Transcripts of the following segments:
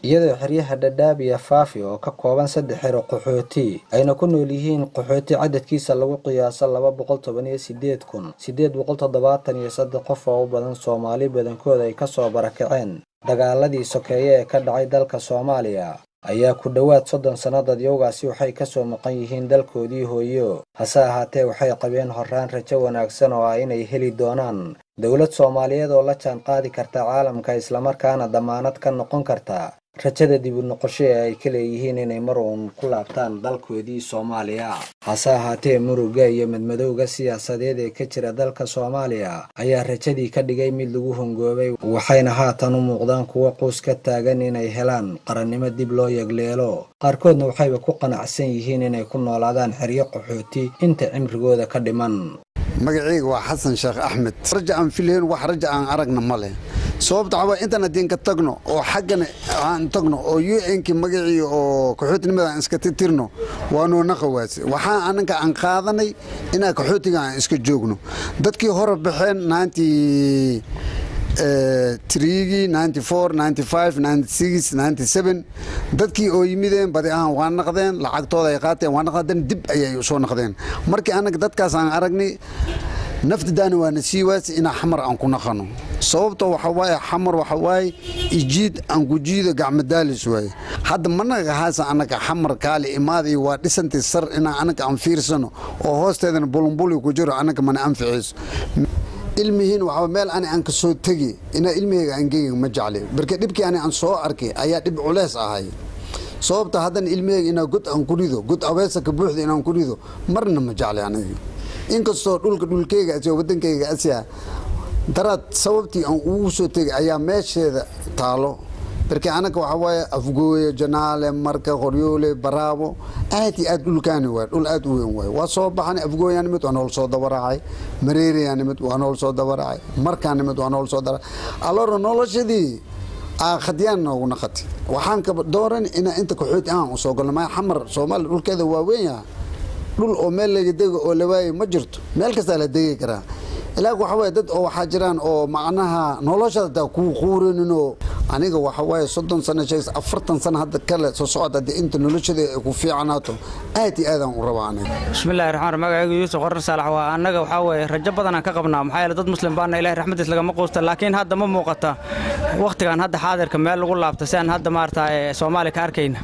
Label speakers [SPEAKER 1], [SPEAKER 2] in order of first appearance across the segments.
[SPEAKER 1] iyadoo xeryaha Dadaab iyo Faafi oo ka kooban 3 xero qaxooti ayna ku nool yihiin qaxooti cadadkiisa lagu qiyaaso 218,873 qof oo u badan Soomaali badankooda ay ka soo barakaceen dagaaladii sokeeye ee ka dhacay dalka Soomaaliya ayaa ku dhawaad 30 sanadood yowgaasi waxay ka soo maqan yihiin dalkoodii hooyo hase ahaatee waxay qabeen horaan rajo wanaagsan oo ah inay heli doonaan dawlad Soomaaliyeed oo la jaan qaadi karta caalamka isla markaana damaanad ka noqon karta rajada dib u noqosho ee ay ka leeyihiin inay mar uun ku laabtaan dalkoodii Soomaaliya hase ahaatee muruga iyo madmadowga siyaasadeed ee ka jira dalka Soomaaliya ayaa rajadii ka dhigay mid lagu hongoobay waxayna haatan u muuqdaan kuwa qoys ka taagan inay helaan qarannimo dib loo yagleelo qaarkoodna waxayba ku qanacsan yihiin inay ku noolaadaan xeryo qaxooti inta cimrigooda ka dhiman
[SPEAKER 2] magacayga waa Xasan Sheekh Axmed raja aan fileen wax raja aan aragna male sababta waxa inta diin ka tagno oo xaqana aan tagno oo UN-ki magacii oo qaxootinimada aan iska tirtirno waanu naqawaas waxa anaka aan qaadanay inaa qaxootiga aan iska joogno dadkii hore baxeen 93 94 95 96 97 dadkii oo yimideen badi aan waan naqdeen lacagtooda ay qaateen waan naqdeen dib ayay soo naqdeen markii anaga dadkaas aan aragnay naftidaana waa nasiiwaas ina xamar aan ku naqano sababtoo waxa waaye xamar waxa waaye ijiid aan ku jiido gacmadaalis waaye hadda managa haasa anaga xamar kaali imaadi waa dhisantay sar ina anaga aan fiirsano oo hoosteedana bulunbuli ku jiro anaga mana anficiiso ilmihiin waxa meel aan ka soo tagi ina ilmihayga aan geeyay ma jeclay barka dibkii aan soo arkay ayaa dib culeys ahay sababta hadan ilmihayga ina god aan ku rido god aweesa ka buuxdo inaan ku rido marna ma jeclay aniga inkastoo dhulkayga asoo wadankayga asiya darad sababtii aan ugu soo tagay ayaa meesheeda taalo barka anaga waxa waaye afgooye janaale marka qoryoole baraabo aad dhulkaani waa dhul aad u weyn waa soo baxan afgooyaan mid aan soo dabaracay mareeriyaan mid aan soo dabaracay markaan mid aan soo dabaracay aloro noloshadii khadiyaan ugu naqati waxaan ka dooran in inta qaxooti aan u soo galno ma xamar Soomaali dhulkeeda waa weyn yahay dhul oo meel laga dego oo la waayay ma jirto meel kasta la degi karaa ilaa waxa way dad oo waxa jiraan oo macnaha noloshada ku quurinino aniga waxa way 30 sano 40 sano hadda kale soo socda inta noloshada ku fiicnaato aad aan u rabaan
[SPEAKER 3] bismillaahir rahmaanir magacaygu Yuusuf Qorar Saalax waa anaga waxa way rajo badan ka qabnaa maxaa yeelay dad muslim baan Ilaahay raxmadiisa laga maqoosta laakiin hadda ma muuqata waqtigan hadda xaadirka meel lagu laabto saan hadda maartaa Soomaali ka arkayna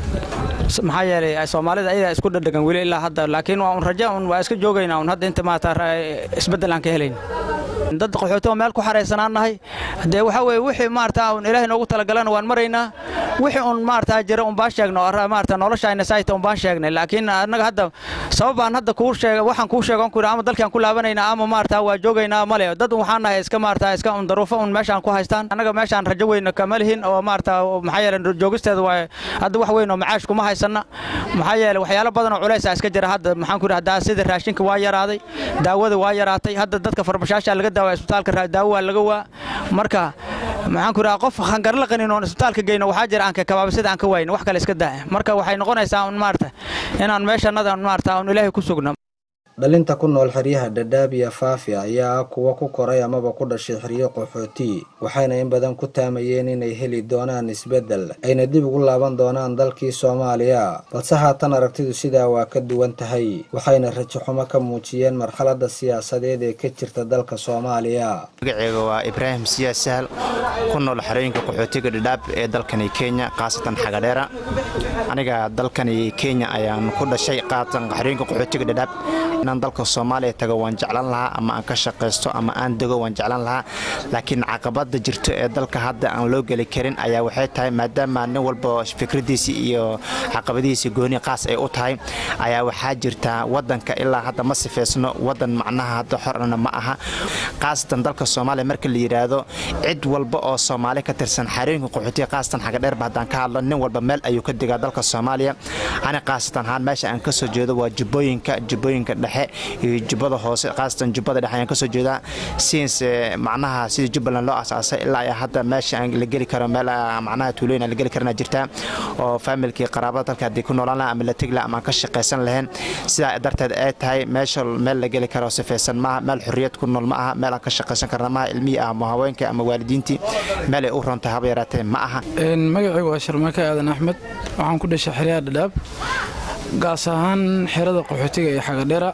[SPEAKER 3] maxaa yeelay Soomaalida ay isku dhadhagan wili ilaa hadda laakiin waa rajo waa iska joogaynaa hadda inta maanta isbedel aan ka helayn dad qaxooto meel ku xareysanaanahay hadee waxa way wixii maarta aan Ilaahay noogu talagalana waan maraynaa wixii on maarta jira on baa sheegno maarta noloshayna sayta on baa sheegnay laakiin anaga hadda sababaan hadda ku sheegay waxaan ku sheegan ku ama dalkan ku laabanayna ama maarta waa joogaynaa male dad waxaan nahay iska maarta iska on daruufo on meeshan ku haystaan anaga meeshan rajo weyn ka malihin oo maarta maxaa yeelay joogisteeda waa hadda wax weyn oo macaash kuma haysana maxaa yeelay waxyaalo badan oo culays iska jira hadda maxaan ku raahdaa sida raashinka waa yaraaday daawada waa yaraatay hadda dadka farmashaasha laga daawa isbitaalka daawo laga waa marka maxaan ku raahdaa qof khangar la qanin oo isbitaalka geeyno waxa jira aan ka kabaabsida aan ka wayn wax kale iska daa marka waxay noqonaysaa maarta inaan meeshanada maarta aan Ilaahay ku sugno
[SPEAKER 1] dhalinta ku nool xeryaha Dadaab iyo Faafi ayaa kuwa ku koray amaba ku dhashay xeryo qaxooti waxayna in badan ku taamayeen inay heli doonaan isbedel ayna dib ugu laaban doonaan dalkii Soomaaliya balse haatan aragtidu sidaa waa ka duwan tahay waxayna rajo xumo ka muujiyeen marxaladda siyaasadeed ee ka jirta dalka Soomaaliya
[SPEAKER 4] magacayga waa Ibrahim Siyaas Sahal ku nool xerooyinka qaxootiga Dadaab ee dalkani Kenya qaasatan Xagadheera aniga dalkani Kenya ayaan ku dhashay qaatan xerooyinka qaxootiga Dadaab inaan dalka Soomaaliya tago waan jeclan lahaa ama aan ka shaqeysto ama aan dago waan jeclan lahaa laakiin caqabada jirto ee dalka hadda aan loo gali karin ayaa waxay tahay maadaama nin walba fikradiisa iyo caqabadiisa gooni qaas ay u tahay ayaa waxa jirta wadanka ilaa hadda ma sifeysno wadan macnaha hadda xorna ma aha qaasatan dalka Soomaaliya marka la yiraahdo cid walba oo Soomaali ka tirsan xarooyinka qaxootiga qaasatan xaga dheer baadaan ka hadlo nin walba meel ayuu ka digaa dalka Soomaaliya ana qaasatan haan meesha aan ka soo jeedo waa Jubbooyinka dhexe iyo jubbada hoose qaasatan jubbada dhexe ayaan ka soo jeedaa since macnaha sida Jubbaland loo asaasay ilaa ay hadda meesha aan la gali karo meel macnaha tuuleyn la gali karna jirta oo familkii qaraabada dalka hadii ku noolaan ama la tigla ama ka shaqeysan lahayn sida darteed ay tahay meesha meel la gali karo sifaysan ma meel xurriyad ku nool ma aha meel aan ka shaqeysan karna ma ilmi ah ama haweenka ama waalidiintii meel ay u roonta haba yaraatee ma aha
[SPEAKER 5] magacaygu waa Sharmaake Aadan Axmed waxaan ku dhashay xiriyaha Dhadhaab gaas ahaan xirada qaxootiga ee Xagadheera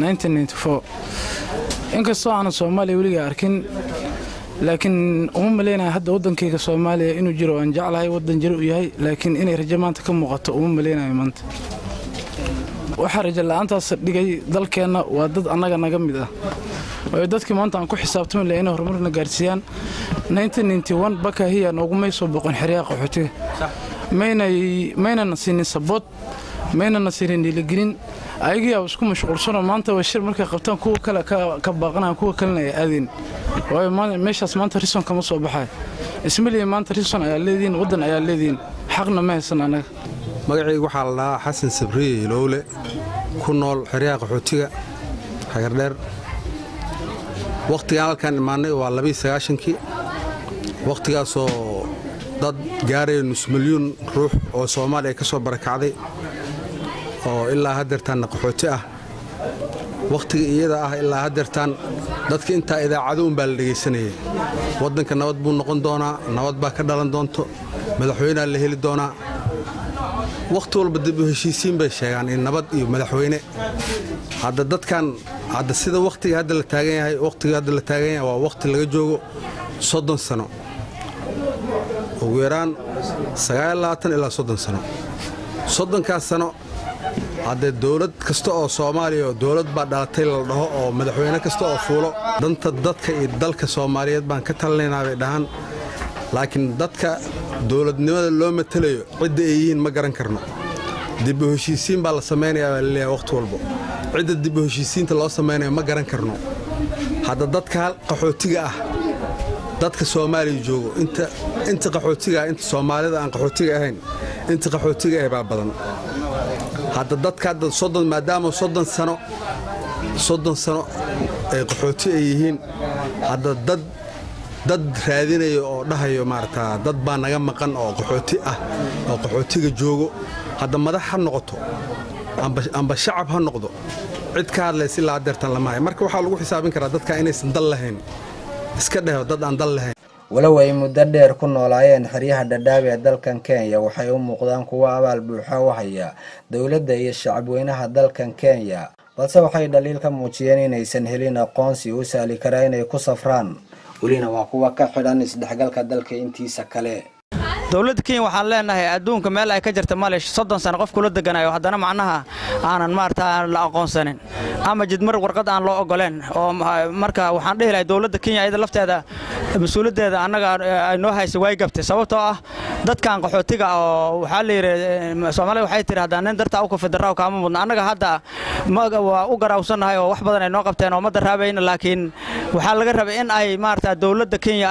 [SPEAKER 5] 1994 inkastoo aan Soomaaliya weliga arkin laakiin uma maleynaa hadda wadankayga Soomaaliya inuu jiro aan jeclahay wadan jiro u yahay laakiin inay rajo maanta ka muuqato uma maleynaa maanta waxa rajo la'aantaas dhigay dalkeena waa dad annaga naga mid ah oo dadkii maanta aan ku xisaabtami lahayn inay horumarna gaarsiiyaan 1991 bakahiya noogu may soo boqon xiriyaha qaxootiga mayna nasiin sabot mayna nasiin dhiiligelin ayaga isku mashquulsan maanta waa shir markay qabtaan kuwa kale ka baaqanaan kuwa kalena ay aadin way meeshaas maanta rison kama soo baxay ismiliye maanta rison ayaa leedin wadan ayaa leedin xaqna ma haysan anaga
[SPEAKER 6] magacaygu waxa la dhahaa Xasan Sabriye Lowle ku nool xiriyaha qaxootiga Xagardheer waqtiga halkan imaanay waa 29kii waqtigaasoo dad gaaray nus milyan ruux oo Soomaaliya ka soo barakacday oo ilaa hadeertaan qaxooti ah waqtiga iyada ah ilaa hadeertaan dadka inta idaacado un baa la dhageysanayay wadanka nabad buu noqon doonaa nabad baa ka dhalan doonto madaxweynaha la heli doonaa waqti walba dib u heshiisiin bay sheegaan in nabad iyo madaxweyne hadda dadkan hadda sida waqtiga hadda la taagan yahay waa waqti laga joogo 30 sano ugu yaraan 29 ilaa 30 sano 30kaas sano hadda dawlad kasta oo Soomaaliya dawlad baa dhalatay la dhaho oo madaxweyne kasta oo fuulo danta dadka iyo dalka Soomaaliyeed baan ka talinaynaa bay dhahan laakiin dadka dawladnimada loo matalayo cid ay yihiin ma garan karno dib u heshiisiin baa la sameeyaa leeyahay waqti walba cid dib u heshiisiinta loo sameeyo ma garan karno hadda dadka qaxootiga ah dadka Soomaaliya joogo inta qaxootiga inta Soomaalida aan qaxootiga ahayn inta qaxootiga ay baa badan hadda dadka 30 maadaama 30 sano ay qaxooti ay yihiin hadda dad raadinayo oo dhahayo maarta dad baa naga maqan oo qaxooti ah oo qaxootiga joogo hadda madax ha noqoto amba shacab ha noqdo cid ka hadlaysa ilaa adeertan lama hay marka waxa lagu xisaabin karaa dadka inaysan dal lahayn iska dhaho dad aan dal lahayn
[SPEAKER 1] walow ay muddo dheer ku noolaayeen xiriyaha Dhadhaab ee dalkan Kenya waxay u muuqdaan kuwa abaal buuxa u haya dawladda iyo shacabweynaha dalkan Kenya balse waxay dhaliil ka muujiyeen inaysan helin aqoonsi u saali kara inay ku safraan ولينا وقوة كحران إصدحقال كدل كإنتي سكالي
[SPEAKER 3] dawladda Kenya waxaan leenahay adduunka meel ay ka jirto Malaysh 30 sano qof kula deganayo haddana macnaha aanan maartaa la aqoonsanin ama jidmar warqad aan loo ogoleen oo marka waxaan dhihi lahay dawladda Kenya iyada lafteeda mas'uuliyadeeda anaga ay noo hayso way gabtay sababtoo ah dadkan qaxootiga oo waxa la yiraahdaa Soomaaliya waxay tiraahdaa nin darta u ka federaaw kaama mudna anaga hadda waa u garaawsanahay oo wax badan ay noo qabteen oo ma daraabayna laakiin waxa laga rabay in ay maartaa dawladda Kenya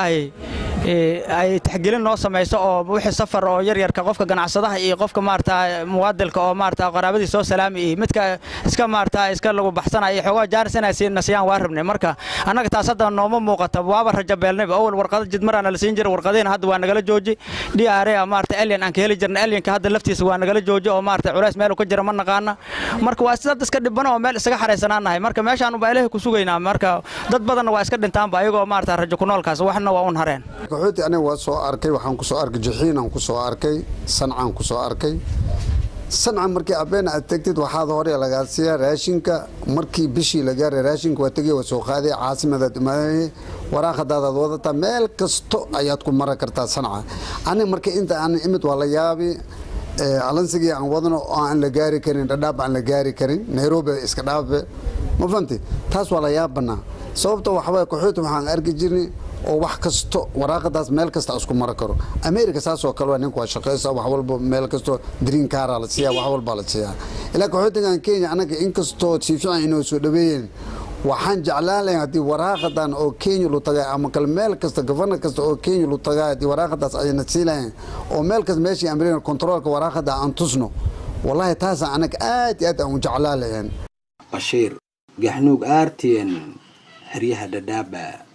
[SPEAKER 3] ay taxgelin noo sameeyso oo wixii safar oo yar ka qofka ganacsadaha iyo qofka maartaa muwaadilka oo maartaa qaraabadii soo salaami midka iska maartaa iska lagu baxsanayo xogaa jaarisana nasiyaan waa rabnay marka anaga taas hadda nooma muuqato waaba rajo beelnay awal warqad jidmarana la siin jiray warqadeen hadda waa nagala jooji DRA maartaa alien aan ka heli jirnay alienka hadda laftiisa waa nagala jooji oo maartaa culays meel ka jira ma naqaana marka waa sidoo iska dhibano oo meel isaga xareysanaanahay marka meeshaan u baa ku sugaynaa marka dad badan waa iska dhintaan ba ayagoo maartaa rajo ku noolkaas waxna waa un hareen
[SPEAKER 2] qaxooti aniga waa soo arkay waxaan ku soo arkay jixiin aan ku soo arkay sancaan ku soo arkay sanca markii abeena aad tagtid waxaad hore laga siiyaa raashinka markii bishii la gaaray raashinka waa tagay waa soo qaaday caasimada imaanay waraaqadaada wadata meel kasto ayaad ku mara kartaa sanca aniga markii inta aan imid waa la yaabi alansigii aan wadno oo aan la gaari karin Dhadhaab aan la gaari karin Nairobi iska dhaabe ma fahanti taas waa la yaabana sababtoo waxa way qaxooti waxaan arki jirnay oo wax kasto waraaqadaas meel kasta isku mara karo America saasoo kale waa ninku shaqeysa wax walba meel kasto green card la siiyaa wax walba la siiyaa ilaa qaxootigan Kenya anaga in kasto si fiican inoo soo dhaweeyeen waxaan jeclaan lahayn hadii waraaqadan oo Kenya lu tagay ama kale meel kasta governor kasta oo Kenya lu tagay hadii waraaqadaas ay nasiilayeen oo meel kasta meeshii American controlka waraaqada aan tusno wallahi taas anaga aad aan jeclaan lahayn
[SPEAKER 1] Bashir gaxnuug RTN xeryaha Dadaab.